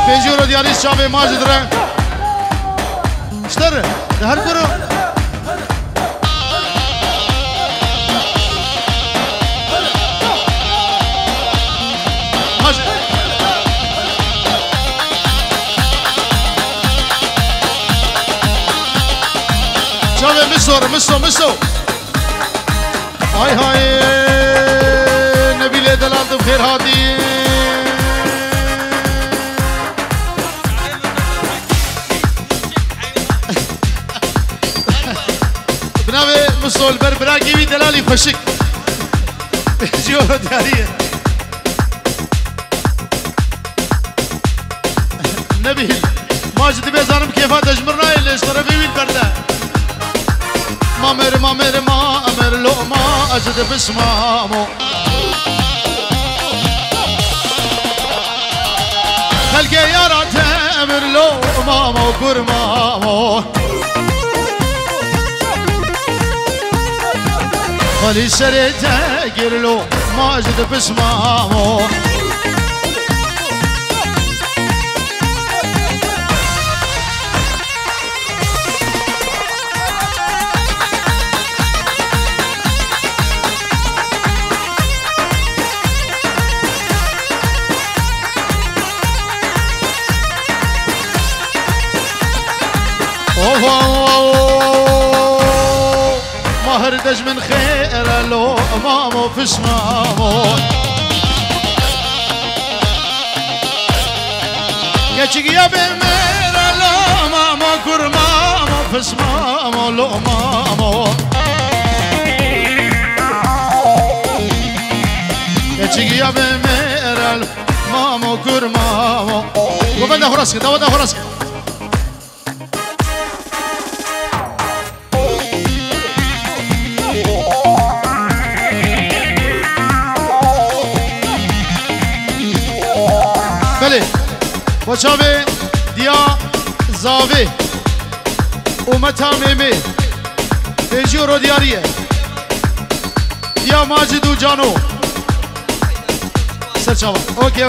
بيجورو ديالي شافي ماجد راه اشتر ده هر كرو ماجد شافي مسو هاي نبيل دلال بخير هادي بناوي مسو البربراكي بي دلالي خشك جيورو ديارية نبيل ماجد بيزارم كيفا تجمرنا اللي اشترفي بي البردة مامر ما امر لو ما اجد بسمامو خلقي يا رات امر لو مامو قرمامو خلي سريته قرلو ما اجد بسمامو ماهر دج من خير لو مامو في اسمامو كاتشيك يا بمير لو مامو كر مامو في اسمامو لو مامو كاتشيك يا بمير مامو كر مامو وبدا فراسك دا فراسك وشابه ديا زاوي ومتا ميمي تيجورو دياريه ديا ماجد وجانو سر شابه اوكي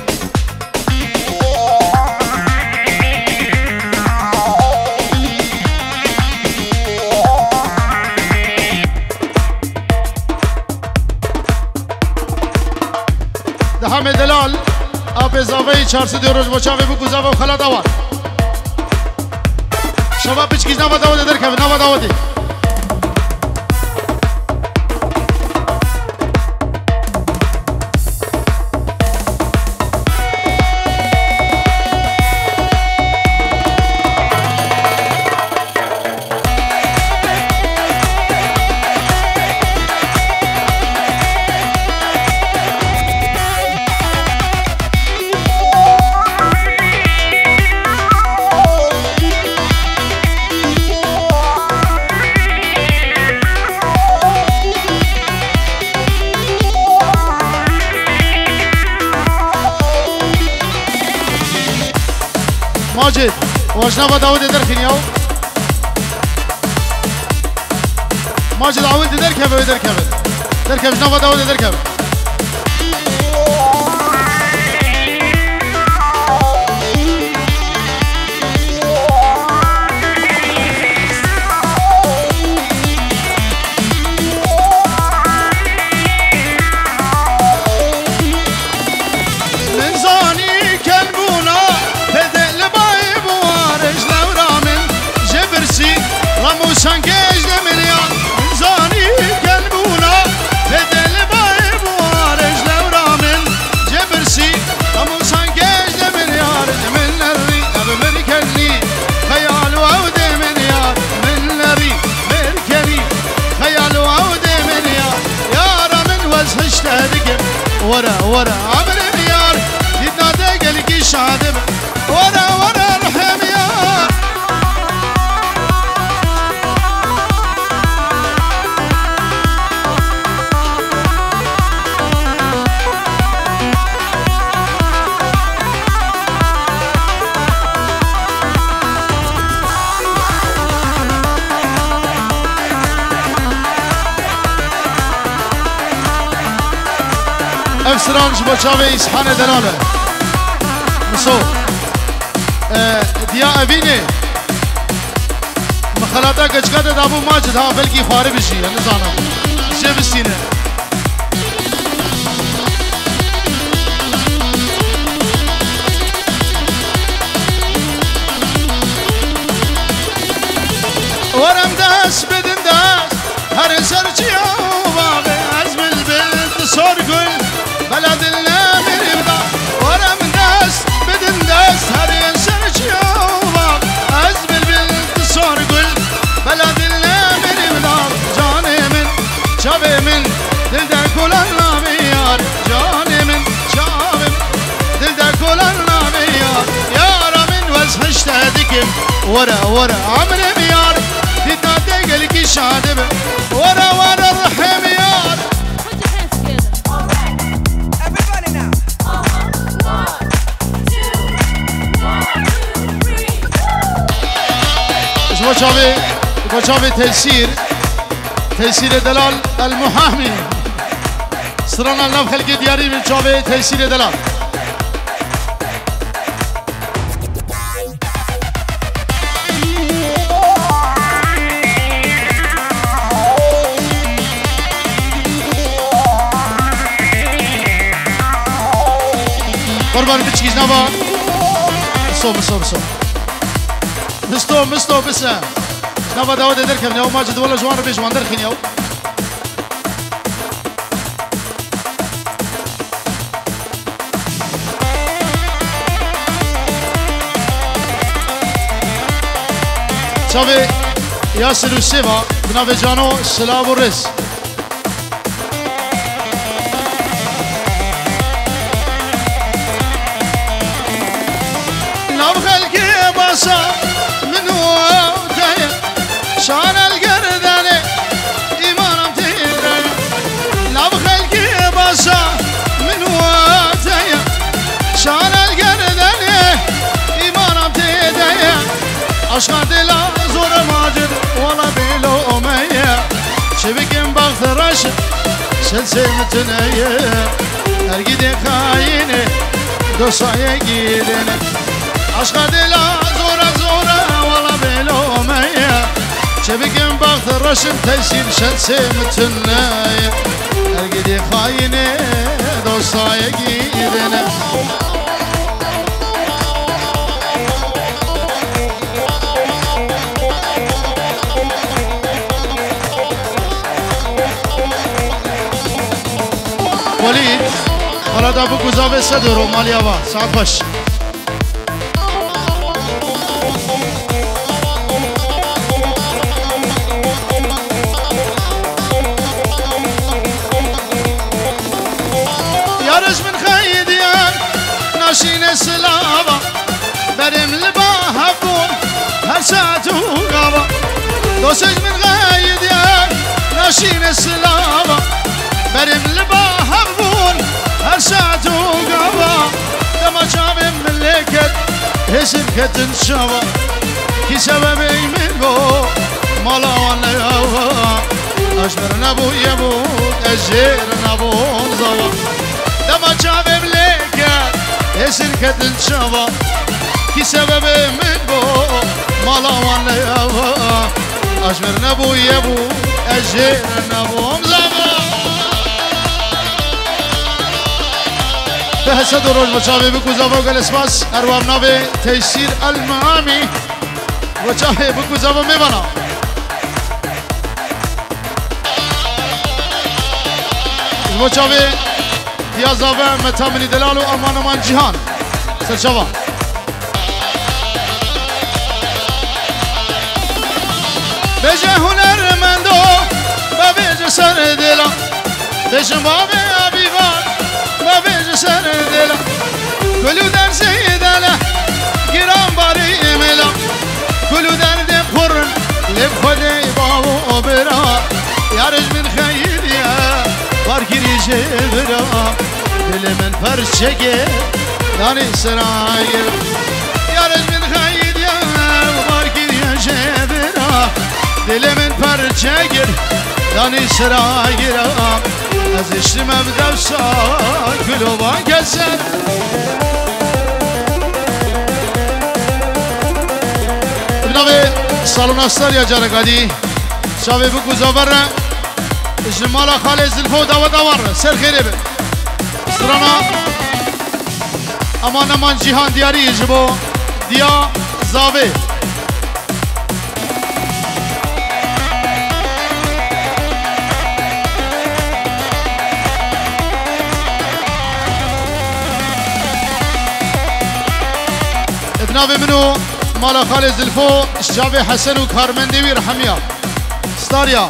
ده حمد دلال آب زاوی 400 روز بچاوی بگو زاوی خلا داوار شما پیچکیز نوا داوده در کمی نوا داوده ماجد واجنبا داود دركن ياو ماجد عاود دركب جنبا داود دركب شانكيج لمليان زاني قلبونا بدل بايب وارج لو رامن جبرسي امو شانكيج لمليار من الري ابو مركني خيال وعود مليار من الري مركني خيال وعود مليار يا رمن وجه اشتهدك ورا عبر مليار يدنا دقلك شادب ورا رحم يار افسرانج بچاوی اسحان دلاله مسو دیا اوینه مخلاطه گچکات دابو ماجد ها بلکی خواره بشی نزانم چه بسینه ورم دست بدن دست هر سرچی باغ از بلبل سر گل بلد النمر بدا ورم دست بدن دست هر سرچی باغ از بلبل سر گل بلد النمر بدا جان من شب من دل در کلان نمیار جان من شب دل در کلان نمیار یار من وزهش تدکم ورا عمر میار قال لك شادب ورا الرحم يار شوفي تيسير دلال المحامي صرنا لنا خلق دياري من شوفي تيسير دلال قربان بتشكيز نبا مستو بس نبا داود دركم نيو ماجد ولا جوان ربي جوان دركن يو شافي ياسر وسيما بنافي جانو سلام ورز من وقتها شان القرداني إيمانم تيراني لا بخلقي باشا من وقتها شان القرداني إيمانم تيراني أشغال دلا زور ماجد ولا بيلو أمية شبكين بغث رشد شلسي متنية أرقدي خايني دوسايا قيدني أشغال دلا زورا ولا بيلو مية شبكين بغث الرشم تيسير شلسي متناية أرقدي خايني دوسايا قيدنا وليد خلاد أبو كوزافي سدرو ماليابا ساعد باش ناشين سلابا برم لباهبون هر ساعة وقابا دوسج من غايد يا ناشين سلابا برم لباهبون هر ساعة وقابا دما جابم ملكت هسم كتن شابا كي سببي منو مالا ولا يابا أجبر نبو يبو أجير نبو زوا دما جابم ملكت هسم كتن شابا كي سببي منو مالا ولا يابا أجبر نبو يبو أجير نبو زوا بحسد روز بچاوی بکو زبا گل اسماس اروام ناوی تیسیر المعامی بچاوی بکو زبا میبنا بچاوی دیازاوه متامنی دلالو امان امان جهان سرچوا بجه هنر مندو و بجه سر دلا بجه بابه عبیبان ما بيج سر دلا كلو در سيدلا گرام باري ملا كلو درد قرن لب خدي بابو برا يارج من خير يا باركري جبرا دل من فرشگه داني سراير يارج من خير يا باركري جبرا دل من فرشگه داني سراير از اشتمام دوسا کلوبان کسر سالون استار یا جرگادی شاوی بکو زابر جمالا خاله زلفو دوا دوار سر خیره به سرانا امان امان جیهان دیاری جبو دیا زاوی ابناوی منو مالا خاله زلفو شاوی حسن و کارمن دیوی رحمیا ستاریا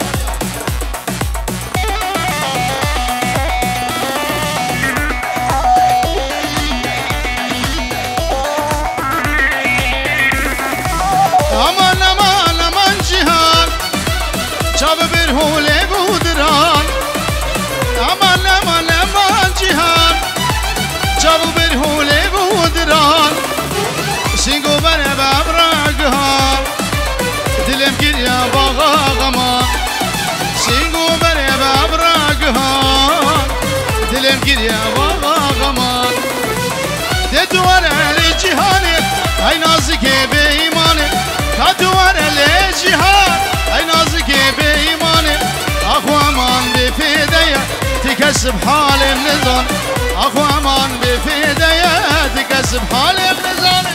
امان امان امان جهان چاو برهوله بودران امان امان امان جهان چاو برهوله بودران سینگو بره بابراگهان دلم گریا باغا غمان سینگو بره بابراگهان دلم گریا باغا غمان ده دوار علی جهانه ای نازکه به ایمانه دوار علی جهان ای نازکه به ایمانه اخو امان به فیده تکسب حال نزان اخو امان به فیده تکسب حال نزانه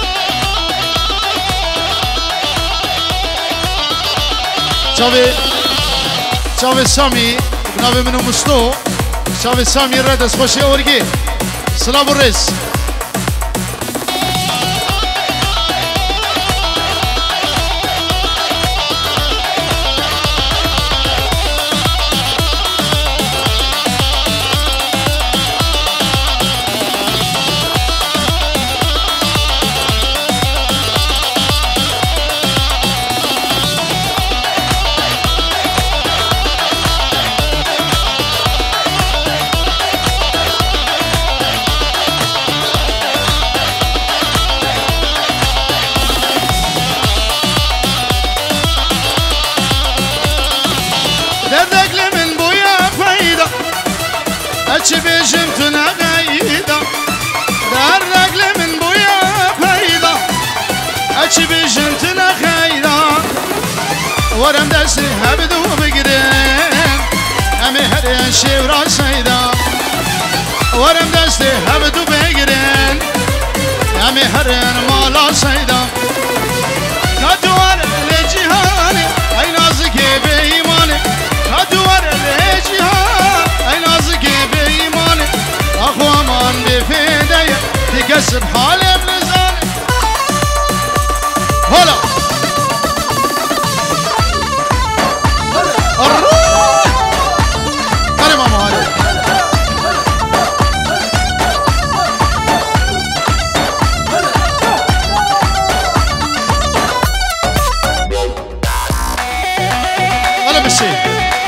چاوی سامی ناوی منو مستو چاوی سامی رد از خوشی اورگی سلام و رس چی بیشم تو نقیدا در رگل من بویا پیدا چی بیشم تو نقیدا ورم دستی هبدو بگیرم امی هر شیورا سیدا ورم دستی هبدو بگیرم امی هر مالا سیدا ندوار لجهانی ای نازکی به ایمانی ندوار لجهانی ای نازکی به ایمانی اخو امان بفیده تکسب حال بلزانی هلا الروح قرم اما هلا هلا بالشيء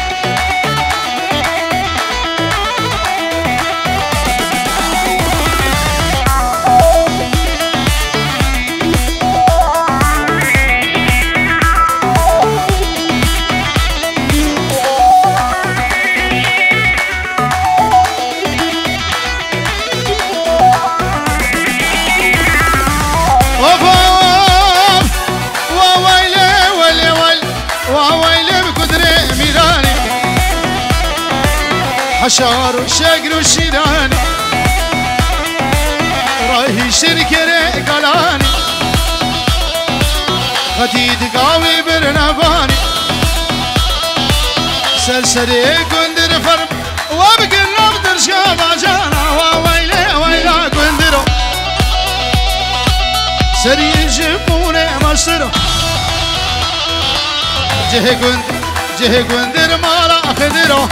حشار وشقر وشيراني راهي شركة قلاني خديد قاوي برنباني سلسلي قندر فرم وابقى النقدر شابا جانا وويلي ويلا قندرو سري يجيبوني مصدرو جه قندر مالا خدرو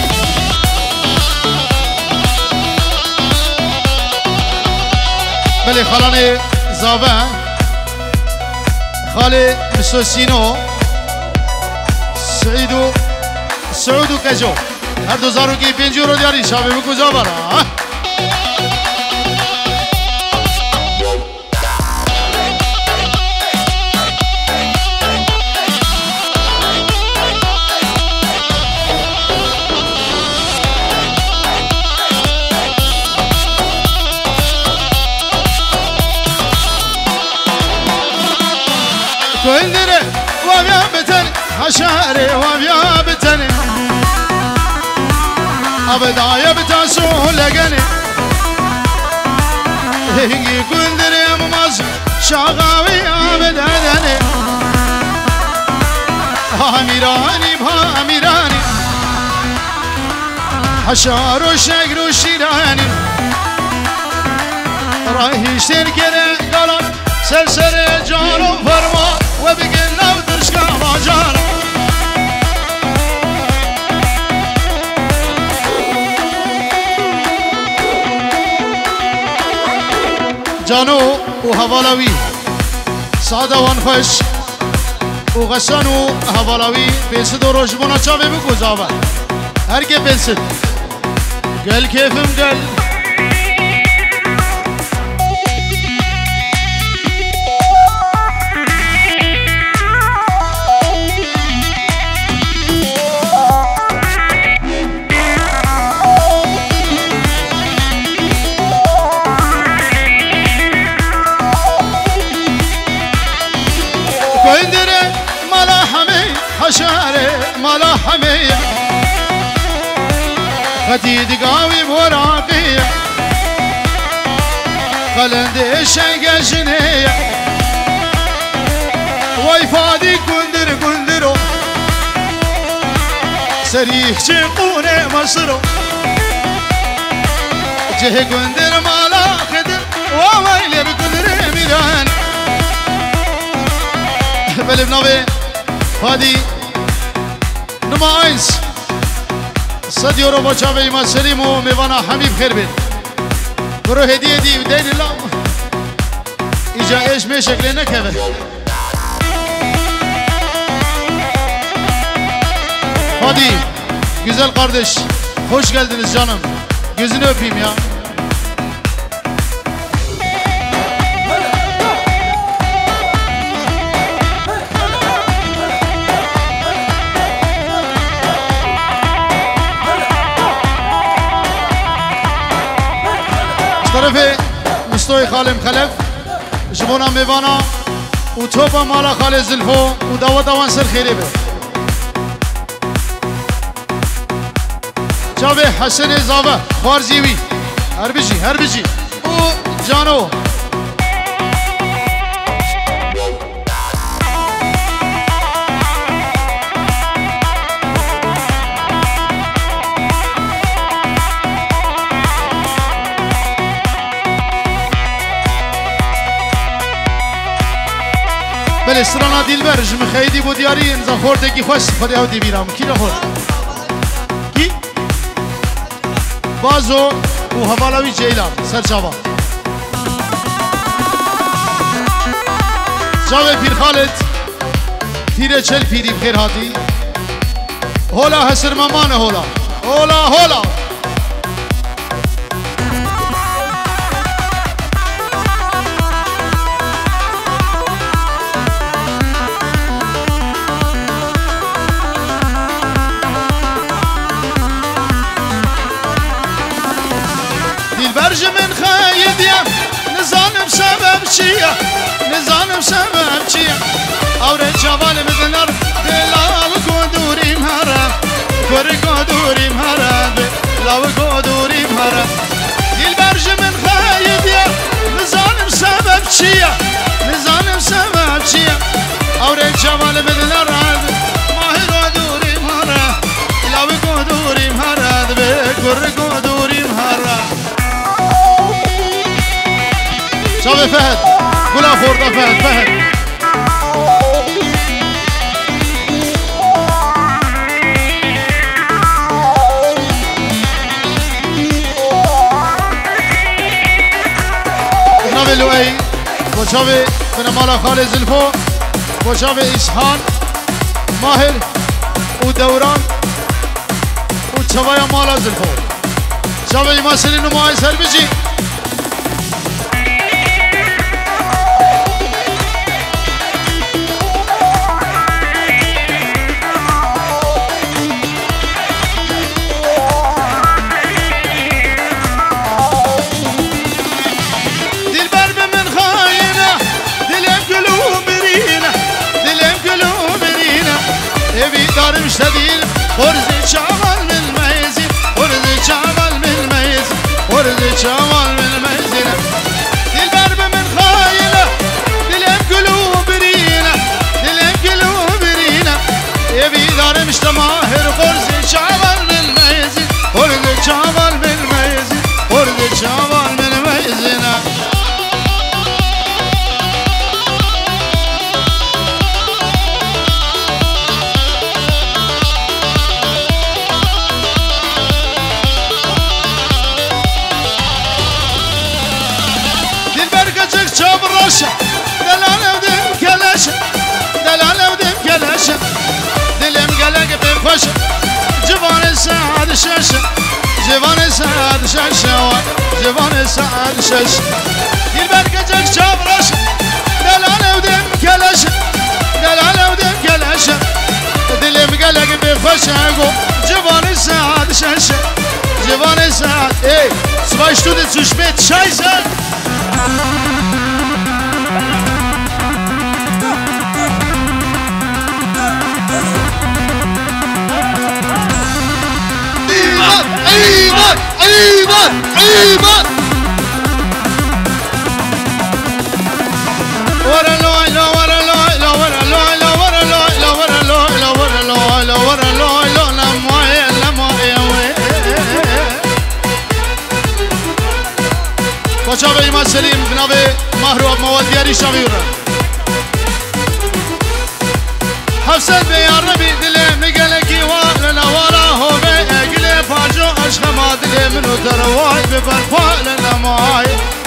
بله خالانه زاوه خاله مسوسینو سعود و کجو هر دوزارو که پنجو رو دیاری شابه بکو زاوه را Göndere وابيا بتني أبدا يبتاسو لقني يقول دريم مصر شغاوي أبدا دني هاميراني بهاميراني حشار وشقر وشيراني راهي شتركر قلب سلسل جارو فرما وبقلنا ودرشكا باجار جانو وهوالاوي سادة وانفش وغسانو هوالاوي بيسد وروشبونا چاوه بگوزاوه هرگه بيسد قل كيفم قل ملاحمية خديد قاوي وراقية قلند الشيقة جنية ويفادي كندر كندرو سريح شقوني مصرو جه كندر مالا خدر وويلي بكندر ميران بلبناوي فادي نما اينس صد يورو بچاوه ما سليم و ميوانا حميد خير بين برو هدية دي ودين الله ايجا ايش مي شكله نكبه Hadi güzel kardeş hoş geldiniz canım gözünü öpeyim ya. طرفي مستوي خالم خلف جبونا ميوانا وتوبا مالا خالي زلفو ودوا دوان سر خيري به جاوي حسن زاوه خارزيوي هربجي و جانو بله سرانا دلبر جم خیدی بود یاری انزا خورده کی خوش خودی او دی بیرام کی را خورد کی بازو و حوالاوی جیلان سرچاوا جاوه پیر خالد پیر چل پیری بخیر هاتی هولا حسر مامان هولا برج من خايديا نزانم سبب چيا اوري جوال مدنر دلاو كودوري مهرا كودوري مهرا دلاو كودوري مهرا دل برج من خايديا نزانم سبب چيا اوري جوال مدنر ماهر كودوري مهرا دلاو كودوري مهرا كودوري مهرا شاوي فهد قولها خورده فهد ناوي لؤي وشاوي بنمالا خالي زلفو وشاوي إسحان ماهر ودوران وشاوي مالا زلفو شاوي ماسلي نماي سربجي Darın ورد جمال من ميزنا دلبر من خايلة دلم قلوب رينا دلم قلوب رينا يبي دار مش تماهر ورد جمال من ميزنا ورد جمال من ميزنا ورد جمال من ميزنا براشة دلالة ودم كلاشة دلالة ودم كلاشة دلم قلق بخوشة جبان سعد شاشة جبان سعد شاشة جبان سعد شاشة البرقة جاب راشة دلالة ودم كلاشة دلالة ودم كلاشة دلم قلق بخوشة جبان سعد شاشة جبان سعد ايه zwei Stunden zu spät scheiße ايمان ايمان ايمان ورا لا ورا لا ورا لا ورا لا ورا لا ورا لا ورا لا لا ما بچا به ایمان سلیم جناب محروب موادیاری شاویره حسد به عربی دل میگله کی وال نوارا هو به اگله پاجو عشق ما دل منو دروای به برپال نمای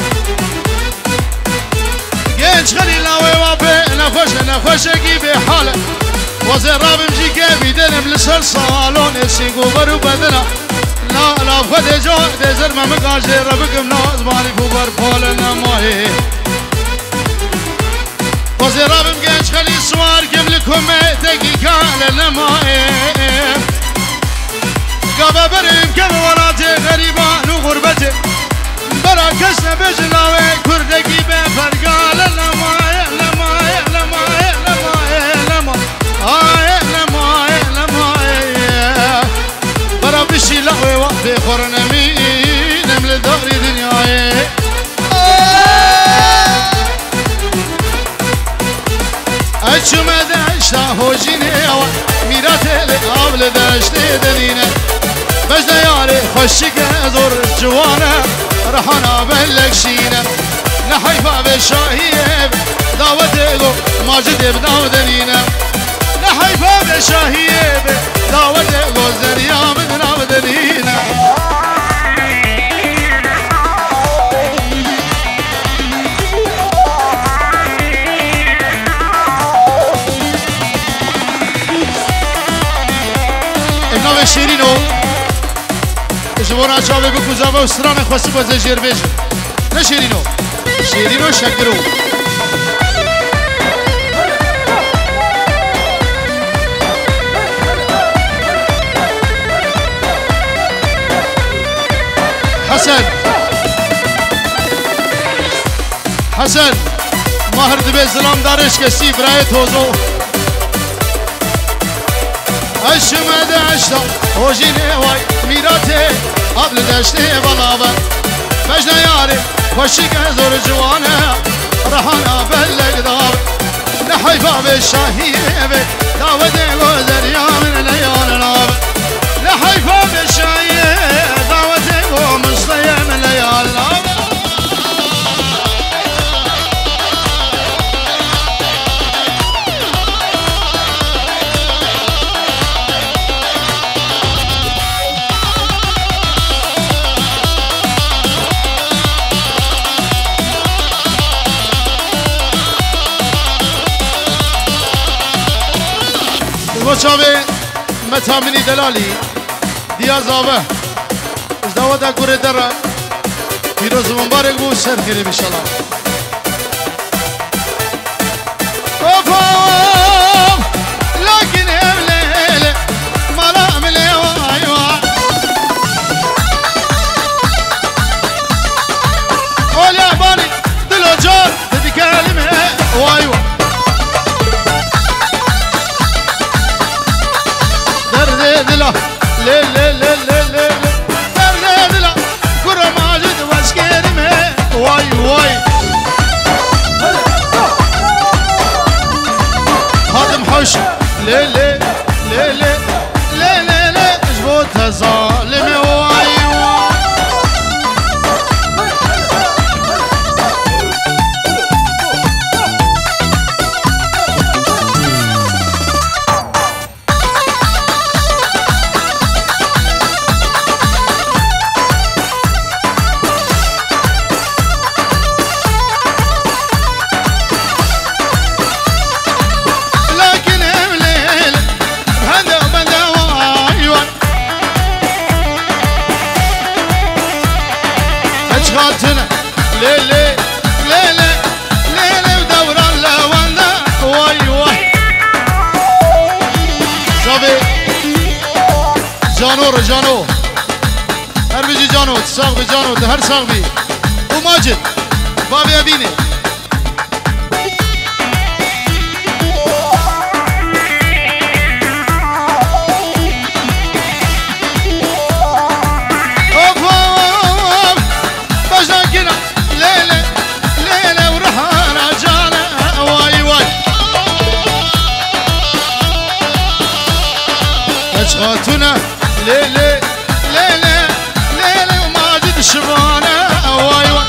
گنج خلیل و به نخوش کی به حال وزیر رابم جی که بیدنم لسر سالون سینگو برو بدنا لا خود جو دزر ممکاش ربکم ناز مالی کو برپال نمای وزیر رابم گنج خلیل سوار کم لکم دقیقه نمای قابا بریم که ورات غریبان و غربت برا کس نبجناوه کردگی به فرقال نمای نمای نمای نمای نمای نمای نمای برا بشی لغوی وقت خورنمی نمل داری دنیای اچوم دشتا هوجینه میرات لقابل دشته دنینه بجده یاری خوشی که زور جوانه رحانا بلکشینه نحیفا به شاهیه دعوت گو ماجد بداو دنینه نحیفا به شاهیه دعوت گو زریا بدناو دنینه ابناو شیرینو جوان چاوی بکوزا و استران خواستی با زجیر بیش نه شیرینو شکرو حسن ماهر دبی زلام دارش کسی برای توزو اشمد اشتا هوجینه وای میراته قبل دشته بلاوه مجنه یاری خوشی که زور جوانه رحانا بلگ دار نحیفا به شاهیه به دعوت گذریا من لیال ناب نحیفا به شاهیه دعوت گو مصطیه من لیال ناب وچاوه متامنی دلالی دیاز آوه ازداوه دا گوره در پیروز مبارک بو سر خیلی بشالا اوفاف لكن هملیل مالا عملی وای وای اول یابانی دلو جار ددی کلمه وای وای دلا لا لا لا لا لا لا لا لا كرة ماجد خاتنا ليلي ليلي ليلي ودوران لوندا واي واي صافي جانو رجانو هر بيجي جانو تساق بجانو هر ساق بي وماجد بابي أبيني خاتنا ليلي ليلي ليلي وماجد الشبانة واي واي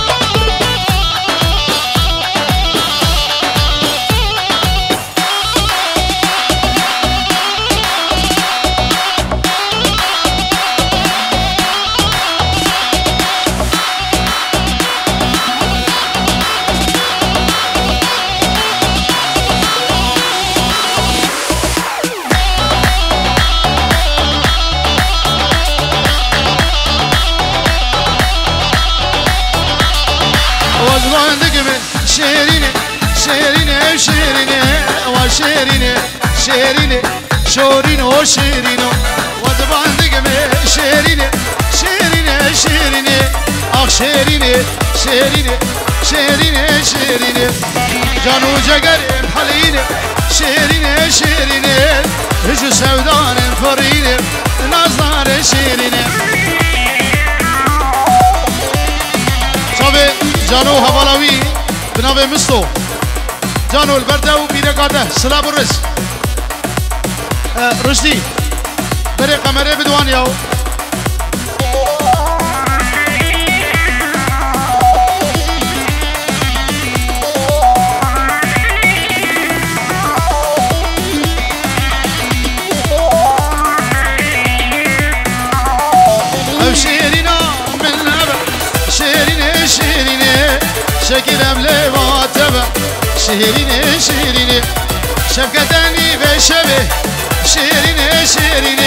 شيريني شيريني شيريني وشيريني شيريني شوريني وشيريني ودبان دقمي شيريني شيريني شيريني اخ شيريني شيريني شيريني شيريني جانو جقر حليني شيريني شيريني هجو سودان فريني نازدار شيريني صافي جانو هوالاوي بناوي مستو جانو البردة وبينا قاده سلام الرس رشدي بري قمري بدوان ياو شكلم لواتبه شيريني شيريني شفقتني بشبه شيريني شيريني